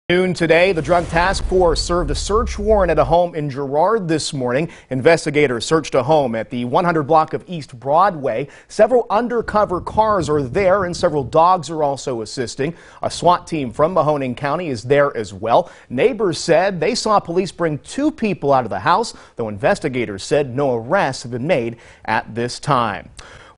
Noon today, the Drug Task Force served a search warrant at a home in Girard this morning. Investigators searched a home at the 100 block of East Broadway. Several undercover cars are there and several dogs are also assisting. A S.W.A.T team from Mahoning County is there as well. Neighbors said they saw police bring 2 people out of the house, though investigators said no arrests have been made at this time.